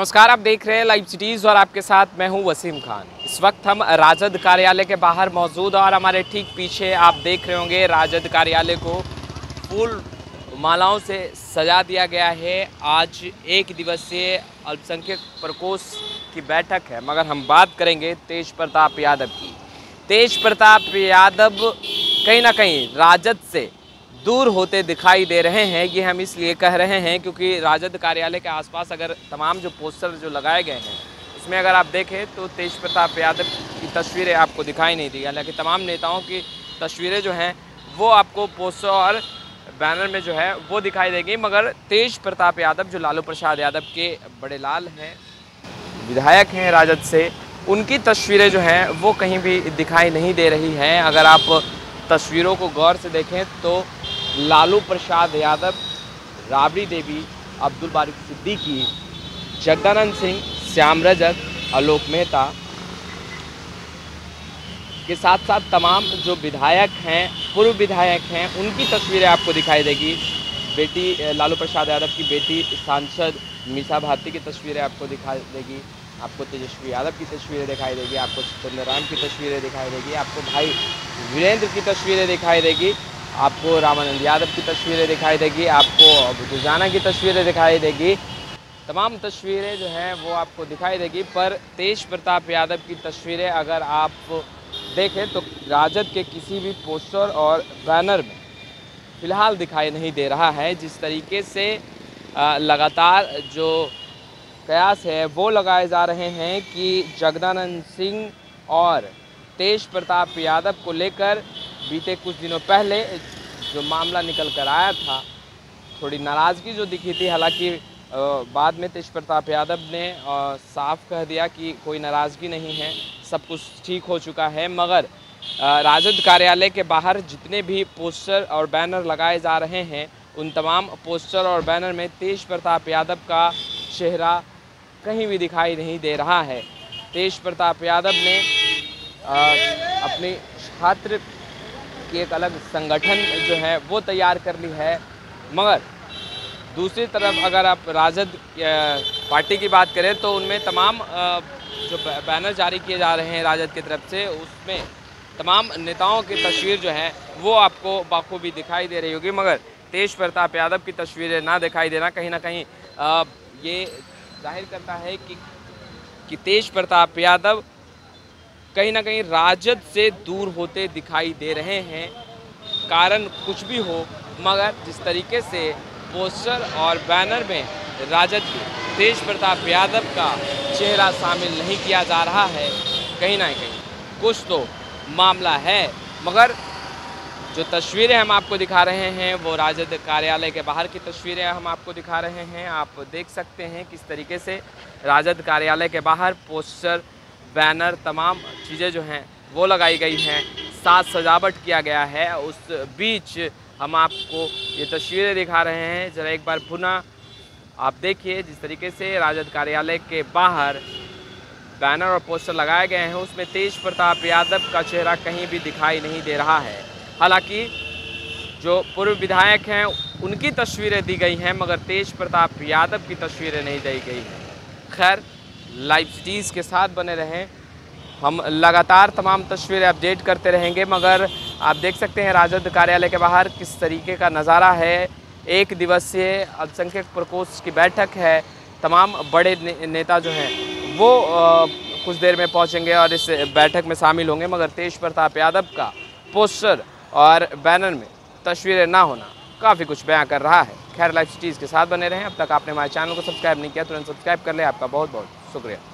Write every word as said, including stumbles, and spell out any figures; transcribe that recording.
नमस्कार, आप देख रहे हैं लाइव सिटीज़ और आपके साथ मैं हूं वसीम खान। इस वक्त हम राजद कार्यालय के बाहर मौजूद और हमारे ठीक पीछे आप देख रहे होंगे राजद कार्यालय को फूल मालाओं से सजा दिया गया है। आज एक दिवसीय अल्पसंख्यक प्रकोष्ठ की बैठक है, मगर हम बात करेंगे तेज प्रताप यादव की। तेज प्रताप यादव कहीं ना कहीं राजद से दूर होते दिखाई दे रहे हैं। ये हम इसलिए कह रहे हैं क्योंकि राजद कार्यालय के आसपास अगर तमाम जो पोस्टर जो लगाए गए हैं उसमें अगर आप देखें तो तेज प्रताप यादव की तस्वीरें आपको दिखाई नहीं दी। हालांकि तमाम नेताओं की तस्वीरें जो हैं वो आपको पोस्टर और बैनर में जो है वो दिखाई देगी, मगर तेज प्रताप यादव जो लालू प्रसाद यादव के बड़े लाल हैं, विधायक हैं राजद से, उनकी तस्वीरें जो हैं वो कहीं भी दिखाई नहीं दे रही हैं। अगर आप तस्वीरों को गौर से देखें तो लालू प्रसाद यादव, राबड़ी देवी, अब्दुल बारिक सिद्दीकी, जगदानंद सिंह, श्याम रजक, आलोक मेहता के साथ साथ तमाम जो विधायक हैं, पूर्व विधायक हैं, उनकी तस्वीरें आपको दिखाई देगी। बेटी लालू प्रसाद यादव की बेटी सांसद मीसा भारती की तस्वीरें आपको दिखाई देगी, आपको तेजस्वी यादव की तस्वीरें दिखाई देगी, आपको चंद्रराम की तस्वीरें दिखाई देगी, आपको भाई वीरेंद्र की तस्वीरें दिखाई देगी, आपको रामानंद यादव की तस्वीरें दिखाई देगी, आपको बुजुर्जाना की तस्वीरें दिखाई देगी। तमाम तस्वीरें जो हैं वो आपको दिखाई देगी, पर तेज प्रताप यादव की तस्वीरें अगर आप देखें तो राजद के किसी भी पोस्टर और बैनर में फ़िलहाल दिखाई नहीं दे रहा है। जिस तरीके से लगातार जो कयास है वो लगाए जा रहे हैं कि जगदानंद सिंह और तेज प्रताप यादव को लेकर बीते कुछ दिनों पहले जो मामला निकल कर आया था, थोड़ी नाराज़गी जो दिखी थी। हालांकि बाद में तेज प्रताप यादव ने साफ कह दिया कि कोई नाराज़गी नहीं है, सब कुछ ठीक हो चुका है। मगर राजद कार्यालय के बाहर जितने भी पोस्टर और बैनर लगाए जा रहे हैं उन तमाम पोस्टर और बैनर में तेज प्रताप यादव का चेहरा कहीं भी दिखाई नहीं दे रहा है। तेज प्रताप यादव ने अपने छात्र की एक अलग संगठन जो है वो तैयार कर ली है, मगर दूसरी तरफ अगर आप राजद पार्टी की बात करें तो उनमें तमाम जो बैनर जारी किए जा रहे हैं राजद की तरफ से, उसमें तमाम नेताओं की तस्वीर जो है वो आपको बाखूबी दिखाई दे रही होगी, मगर तेज प्रताप यादव की तस्वीरें ना दिखाई देना कहीं ना कहीं ये जाहिर करता है कि कि तेज प्रताप यादव कहीं ना कहीं राजद से दूर होते दिखाई दे रहे हैं। कारण कुछ भी हो, मगर जिस तरीके से पोस्टर और बैनर में राजद के तेज प्रताप यादव का चेहरा शामिल नहीं किया जा रहा है, कहीं ना कहीं कुछ तो मामला है। मगर जो तस्वीरें हम आपको दिखा रहे हैं वो राजद कार्यालय के बाहर की तस्वीरें हम आपको दिखा रहे हैं। आप देख सकते हैं किस तरीके से राजद कार्यालय के बाहर पोस्टर, बैनर, तमाम चीज़ें जो हैं वो लगाई गई हैं, साज सजावट किया गया है। उस बीच हम आपको ये तस्वीरें दिखा रहे हैं, ज़रा एक बार पुनः आप देखिए जिस तरीके से राजद कार्यालय के बाहर बैनर और पोस्टर लगाए गए हैं उसमें तेज प्रताप यादव का चेहरा कहीं भी दिखाई नहीं दे रहा है। हालांकि जो पूर्व विधायक हैं उनकी तस्वीरें दी गई हैं, मगर तेज प्रताप यादव की तस्वीरें नहीं दी गई हैं। खैर, लाइव सिटीज़ के साथ बने रहें, हम लगातार तमाम तस्वीरें अपडेट करते रहेंगे। मगर आप देख सकते हैं राजद कार्यालय के बाहर किस तरीके का नज़ारा है। एक दिवसीय अल्पसंख्यक प्रकोष्ठ की बैठक है, तमाम बड़े ने, नेता जो हैं वो आ, कुछ देर में पहुंचेंगे और इस बैठक में शामिल होंगे, मगर तेज प्रताप यादव का पोस्टर और बैनर में तस्वीरें ना होना काफ़ी कुछ बयां कर रहा है। खैर, लाइव सिटीज़ के साथ बने रहें। अब तक आपने हमारे चैनल को सब्सक्राइब नहीं किया तुरंत सब्सक्राइब कर ले। आपका बहुत बहुत शुक्रिया।